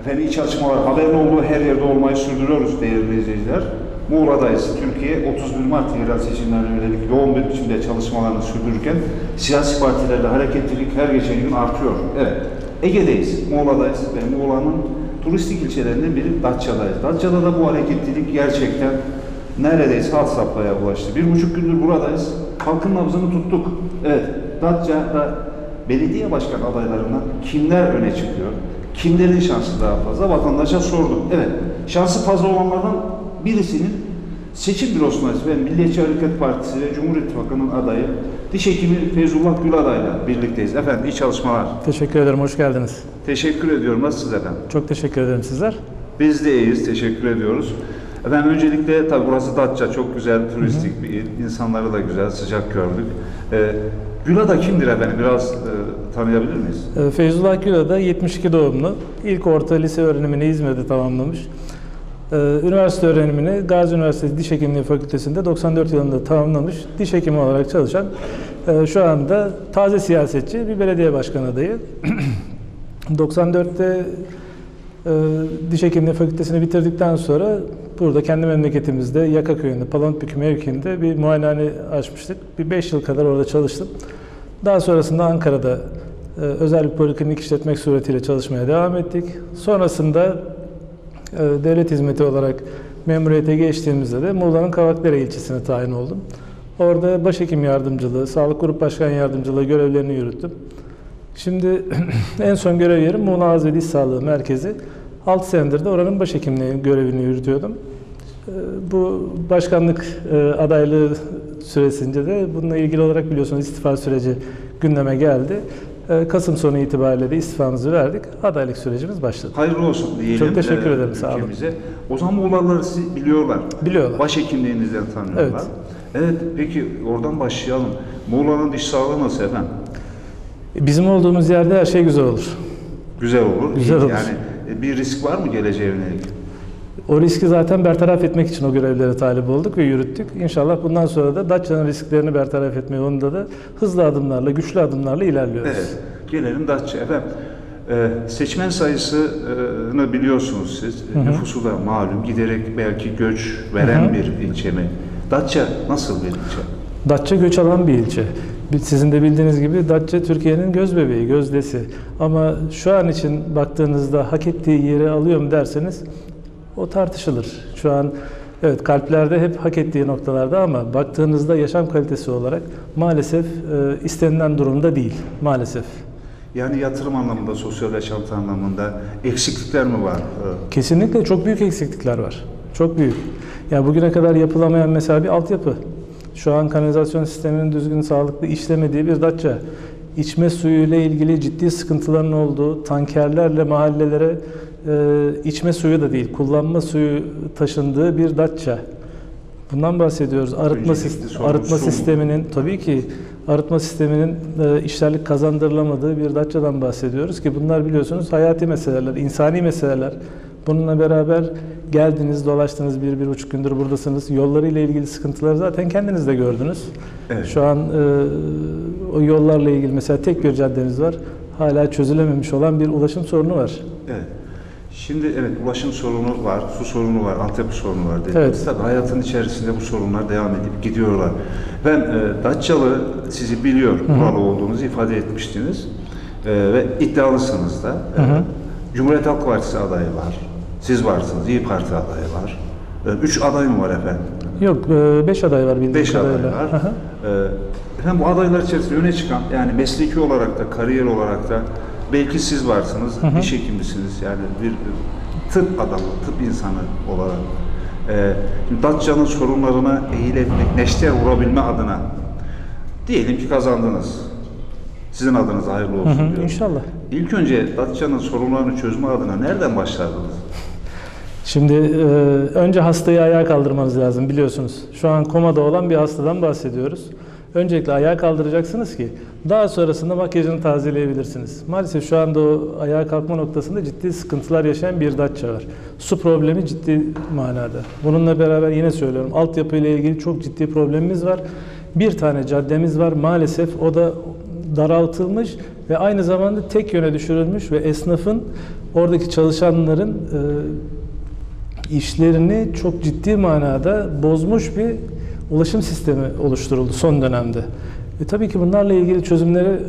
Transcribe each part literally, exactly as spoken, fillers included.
Efendim iyi çalışmalar, haberin olduğu her yerde olmayı sürdürüyoruz değerli izleyiciler. Muğla'dayız. Türkiye otuz bir Mart yerel seçimlerine yönelik yoğun bir biçimde çalışmalarını sürdürürken siyasi partilerde hareketlilik her geçen gün artıyor. Evet, Ege'deyiz, Muğla'dayız ve Muğla'nın turistik ilçelerinden biri Datça'dayız. Datça'da da bu hareketlilik gerçekten neredeyse had safhaya ulaştı. Bir buçuk gündür buradayız. Halkın nabzını tuttuk. Evet, Datça'da belediye başkan adaylarından kimler öne çıkıyor? Kimlerin şansı daha fazla? Vatandaşa sorduk. Evet, şansı fazla olanlardan birisinin seçim bürosuna ve Milliyetçi Hareket Partisi ve Cumhur İttifakı'nın adayı Diş Hekimi Feyzullah Güladay'la birlikteyiz. Efendim iyi çalışmalar. Teşekkür ederim, hoş geldiniz. Teşekkür ediyorum. Nasılsınız efendim? Çok teşekkür ederim, sizler? Biz de iyiyiz, teşekkür ediyoruz. Efendim öncelikle tabi burası Datça, çok güzel, turistik hı hı. bir il. İnsanları da güzel, sıcak gördük. Ee, Gülada kimdir efendim? Biraz e, tanıyabilir miyiz? E, Feyzullah Gülada yetmiş iki doğumlu. İlk orta lise öğrenimini İzmir'de tamamlamış. E, üniversite öğrenimini Gazi Üniversitesi Diş Hekimliği Fakültesi'nde doksan dört yılında tamamlamış. Diş hekimi olarak çalışan, e, şu anda taze siyasetçi bir belediye başkan adayı. doksan dörtte e, Diş Hekimliği Fakültesini bitirdikten sonra burada kendi memleketimizde Yakaköy'ünde, Palamutbükü mevkiinde bir muayenehane açmıştık. Bir beş yıl kadar orada çalıştım. Daha sonrasında Ankara'da e, özel bir poliklinik işletmek suretiyle çalışmaya devam ettik. Sonrasında e, devlet hizmeti olarak memuriyete geçtiğimizde de Muğla'nın Kavakdere ilçesine tayin oldum. Orada başhekim yardımcılığı, sağlık grup başkan yardımcılığı görevlerini yürüttüm. Şimdi en son görev yerim Muğla Ağız ve Diş Sağlığı Merkezi. altı senedir de oranın başhekimliği görevini yürütüyordum. Bu başkanlık adaylığı süresince de bununla ilgili olarak biliyorsunuz istifa süreci gündeme geldi. Kasım sonu itibariyle de istifamızı verdik. Adaylık sürecimiz başladı. Hayırlı olsun diyelim. Çok teşekkür ederim. Sağ olun. O zaman Muğla'lıları sizi biliyorlar. Biliyorlar. Başhekimliğinizden tanıyorlar. Evet. Evet, peki oradan başlayalım. Muğla'nın diş sağlığı nasıl efendim? Bizim olduğumuz yerde her şey güzel olur. Güzel olur. Güzel olur. Yani bir risk var mı geleceğe yönelik? O riski zaten bertaraf etmek için o görevlere talip olduk ve yürüttük. İnşallah bundan sonra da Datça'nın risklerini bertaraf etme yolunda da hızlı adımlarla, güçlü adımlarla ilerliyoruz. Evet, gelelim Datça. Efendim, e, seçmen sayısını biliyorsunuz siz. Hı hı. Nüfusu da malum, giderek belki göç veren hı hı. bir ilçe mi? Datça nasıl bir ilçe? Datça göç alan bir ilçe. Sizin de bildiğiniz gibi Datça Türkiye'nin göz bebeği, gözdesi. Ama şu an için baktığınızda hak ettiği yeri alıyor mu derseniz o tartışılır. Şu an evet kalplerde hep hak ettiği noktalarda ama baktığınızda yaşam kalitesi olarak maalesef e, istenilen durumda değil. Maalesef. Yani yatırım anlamında, sosyal yaşantı anlamında eksiklikler mi var? Kesinlikle çok büyük eksiklikler var. Çok büyük. Yani bugüne kadar yapılamayan mesela bir altyapı. Şu an kanalizasyon sisteminin düzgün, sağlıklı işlemediği bir Datça. İçme suyu ile ilgili ciddi sıkıntıların olduğu, tankerlerle mahallelere e, içme suyu da değil, kullanma suyu taşındığı bir Datça. Bundan bahsediyoruz. Arıtma, sistem, arıtma sisteminin, tabii ki arıtma sisteminin e, işlerlik kazandırılamadığı bir Datça'dan bahsediyoruz ki bunlar biliyorsunuz hayati meseleler, insani meseleler. Bununla beraber geldiniz, dolaştınız, bir, bir buçuk gündür buradasınız. Yollarıyla ilgili sıkıntıları zaten kendiniz de gördünüz. Evet. Şu an e, o yollarla ilgili mesela tek bir caddemiz var. Hala çözülememiş olan bir ulaşım sorunu var. Evet. Şimdi evet ulaşım sorunu var, su sorunu var, altyapı sorunu var dediniz. Evet. Tabii hayatın içerisinde bu sorunlar devam edip gidiyorlar. Ben e, Datçalı sizi biliyor, buralı olduğunuzu ifade etmiştiniz. E, ve iddialısınız da. E, hı hı. Cumhuriyet Halk Partisi adayı var. Siz varsınız, İYİ Parti adayı var. Üç aday mı var efendim? Yok, beş aday var bildiğim beş kadarıyla. Beş aday var. Efendim bu adaylar içerisinde öne çıkan, yani mesleki olarak da, kariyer olarak da belki siz varsınız, hı hı. diş hekimisiniz, yani bir tıp adamı, tıp insanı olarak. E, Datça'nın sorunlarına eğilebilmek, neşter vurabilme adına diyelim ki kazandınız. Sizin adınız hayırlı olsun hı hı, diyorum. İnşallah. İlk önce Datça'nın sorunlarını çözme adına nereden başlardınız? Şimdi e, önce hastayı ayağa kaldırmanız lazım biliyorsunuz. Şu an komada olan bir hastadan bahsediyoruz. Öncelikle ayağa kaldıracaksınız ki daha sonrasında makyajını tazeleyebilirsiniz. Maalesef şu anda o ayağa kalkma noktasında ciddi sıkıntılar yaşayan bir Datça var. Su problemi ciddi manada. Bununla beraber yine söylüyorum altyapı ile ilgili çok ciddi problemimiz var. Bir tane caddemiz var maalesef o da daraltılmış ve aynı zamanda tek yöne düşürülmüş ve esnafın, oradaki çalışanların e, işlerini çok ciddi manada bozmuş bir ulaşım sistemi oluşturuldu son dönemde. E, tabii ki bunlarla ilgili çözümleri e,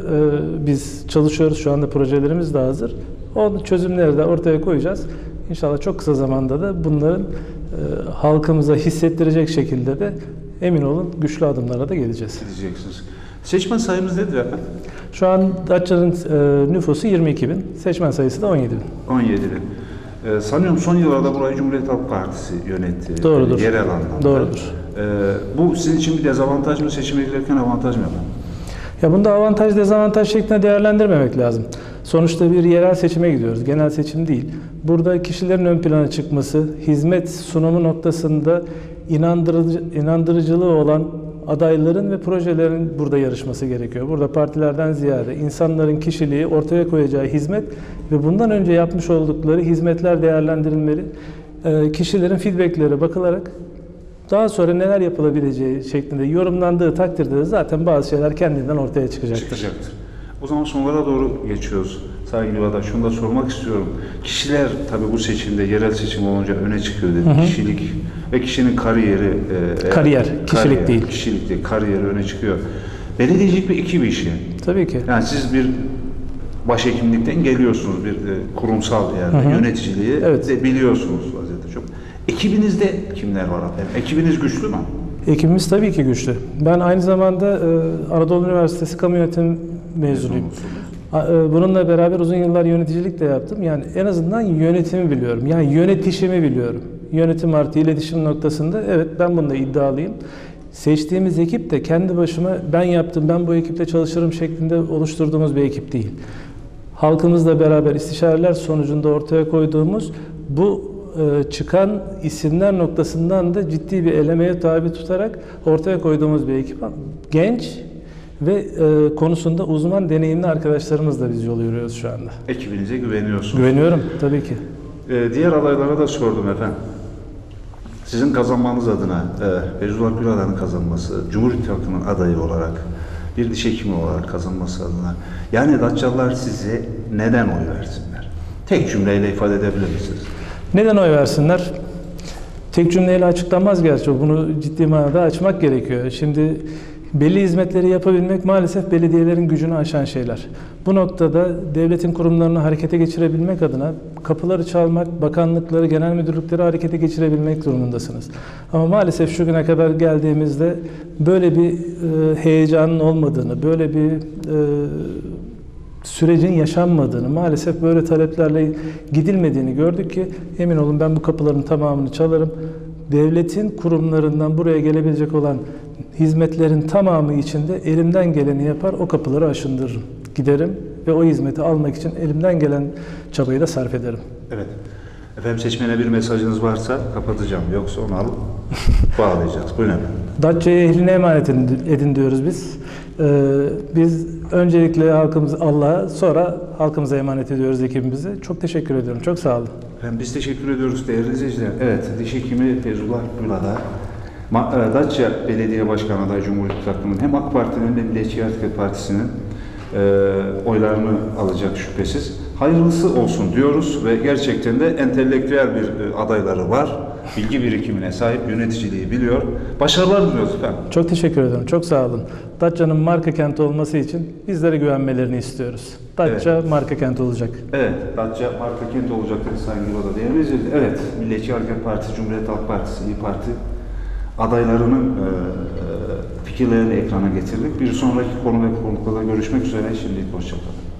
biz çalışıyoruz. Şu anda projelerimiz de hazır. O çözümleri de ortaya koyacağız. İnşallah çok kısa zamanda da bunların e, halkımıza hissettirecek şekilde de emin olun güçlü adımlara da geleceğiz. Gideceksiniz. Seçmen sayımız nedir efendim? Şu an Datça'nın e, nüfusu yirmi iki bin, seçmen sayısı da on yedi bin. on yedi bin. Ee, sanıyorum son yıllarda burayı Cumhuriyet Halk Partisi yönetti. Doğrudur. Yerel anlamda. Doğrudur. Ee, bu sizin için bir dezavantaj mı, seçime girerken avantaj mı efendim? Ya bunda avantaj dezavantaj şeklinde değerlendirmemek lazım. Sonuçta bir yerel seçime gidiyoruz. Genel seçim değil. Burada kişilerin ön plana çıkması, hizmet sunumu noktasında inandırıcı, inandırıcılığı olan adayların ve projelerin burada yarışması gerekiyor. Burada partilerden ziyade insanların kişiliği, ortaya koyacağı hizmet ve bundan önce yapmış oldukları hizmetler değerlendirilmeli. Kişilerin feedbackleri bakılarak daha sonra neler yapılabileceği şeklinde yorumlandığı takdirde de zaten bazı şeyler kendinden ortaya çıkacaktır. Çıkacaktır. O zaman sonlara doğru geçiyoruz. Sayın Yuvada, şunu da sormak istiyorum. Kişiler tabii bu seçimde, yerel seçim olunca öne çıkıyor dedi. Hı hı. Kişilik ve kişinin kariyeri. E, kariyer, kişilik kariyer, değil. Kişilik değil, kariyeri öne çıkıyor. Belediyecilik bir iki bir işi. Tabii ki. Yani siz bir başhekimlikten geliyorsunuz, bir e, kurumsal yerde, hı hı. yöneticiliği evet. de biliyorsunuz vaziyette çok. Ekibinizde kimler var efendim? Ekibiniz güçlü mü? Ekibimiz tabii ki güçlü. Ben aynı zamanda e, Anadolu Üniversitesi Kamu Yönetimi mezunuyum. Bununla beraber uzun yıllar yöneticilik de yaptım. Yani en azından yönetimi biliyorum. Yani yönetişimi biliyorum. Yönetim artı iletişim noktasında evet ben bunda iddialıyım. Seçtiğimiz ekip de kendi başıma ben yaptım, ben bu ekiple çalışırım şeklinde oluşturduğumuz bir ekip değil. Halkımızla beraber istişareler sonucunda ortaya koyduğumuz bu çıkan isimler noktasından da ciddi bir elemeye tabi tutarak ortaya koyduğumuz bir ekip. Genç ve e, konusunda uzman, deneyimli arkadaşlarımızla biz yol yürüyoruz şu anda. Ekibinize güveniyorsunuz. Güveniyorum tabii ki. Ee, diğer adaylara da sordum efendim. Sizin kazanmanız adına, e, Feyzullah Gülal'ın kazanması, Cumhur İttifakı'nın adayı olarak, bir diş hekimi olarak kazanması adına, yani Datçalılar size neden oy versinler? Tek cümleyle ifade edebilir misiniz? Neden oy versinler? Tek cümleyle açıklanmaz gerçi. Bunu ciddi manada açmak gerekiyor. Şimdi belli hizmetleri yapabilmek maalesef belediyelerin gücünü aşan şeyler. Bu noktada devletin kurumlarını harekete geçirebilmek adına kapıları çalmak, bakanlıkları, genel müdürlükleri harekete geçirebilmek durumundasınız. Ama maalesef şu güne kadar geldiğimizde böyle bir e, heyecanın olmadığını, böyle bir e, sürecin yaşanmadığını, maalesef böyle taleplerle gidilmediğini gördük ki emin olun ben bu kapıların tamamını çalarım. Devletin kurumlarından buraya gelebilecek olan hizmetlerin tamamı içinde elimden geleni yapar, o kapıları aşındırırım. Giderim ve o hizmeti almak için elimden gelen çabayı da sarf ederim. Evet. Efendim seçmene bir mesajınız varsa kapatacağım. Yoksa onu alıp bağlayacağız. Buyurun efendim. Datça'yı ehline emanet edin diyoruz biz. Ee, biz öncelikle halkımız Allah'a, sonra halkımıza emanet ediyoruz ekibimizi. Çok teşekkür ediyorum. Çok sağ olun. Efendim biz teşekkür ediyoruz değerli izleyiciler. Evet, diş hekimi Feyzullah Gülal'a Datça Belediye Başkanı adayı Cumhur İttifakı'nın hem AK Parti'nin hem de Milliyetçi Hareket Partisi'nin e, oylarını alacak şüphesiz. Hayırlısı olsun diyoruz ve gerçekten de entelektüel bir e, adayları var. Bilgi birikimine sahip, yöneticiliği biliyor. Başarılar diliyoruz efendim. Çok teşekkür ederim. Çok sağ olun. Datça'nın marka kenti olması için bizlere güvenmelerini istiyoruz. Datça evet. marka kenti olacak. Evet, Datça marka kenti olacak dedi Sayın Yuvada değerli izleyiciler. Evet, Milliyetçi Hareket Partisi, Cumhuriyet Halk Partisi, İYİ Parti adaylarının e, fikirlerini ekrana getirdik. Bir sonraki konu ve konuklarda görüşmek üzere. Şimdilik hoşçakalın.